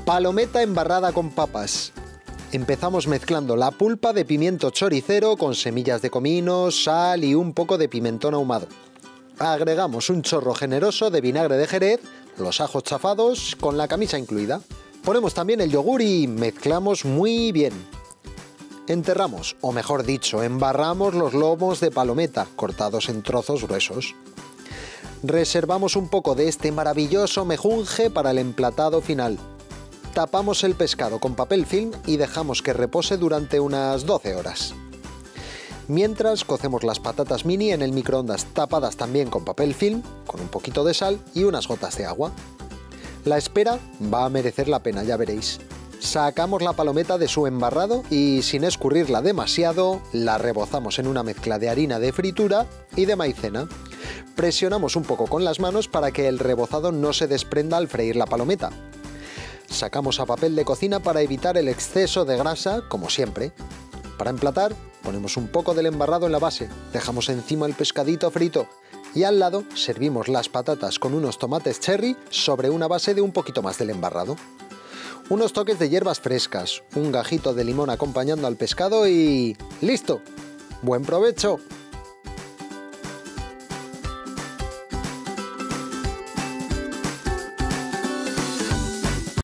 Palometa embarrada con papas. Empezamos mezclando la pulpa de pimiento choricero con semillas de comino, sal y un poco de pimentón ahumado. Agregamos un chorro generoso de vinagre de Jerez, los ajos chafados con la camisa incluida. Ponemos también el yogur y mezclamos muy bien. Enterramos, o mejor dicho, embarramos los lomos de palometa cortados en trozos gruesos. Reservamos un poco de este maravilloso mejunje para el emplatado final. Tapamos el pescado con papel film y dejamos que repose durante unas 12 horas. Mientras cocemos las patatas mini en el microondas tapadas también con papel film, con un poquito de sal y unas gotas de agua. La espera va a merecer la pena, ya veréis. Sacamos la palometa de su embarrado y, sin escurrirla demasiado, la rebozamos en una mezcla de harina de fritura y de maicena. Presionamos un poco con las manos para que el rebozado no se desprenda al freír la palometa. Sacamos a papel de cocina para evitar el exceso de grasa, como siempre. Para emplatar, ponemos un poco del embarrado en la base, dejamos encima el pescadito frito y al lado servimos las patatas con unos tomates cherry sobre una base de un poquito más del embarrado. Unos toques de hierbas frescas, un gajito de limón acompañando al pescado y... ¡listo! ¡Buen provecho!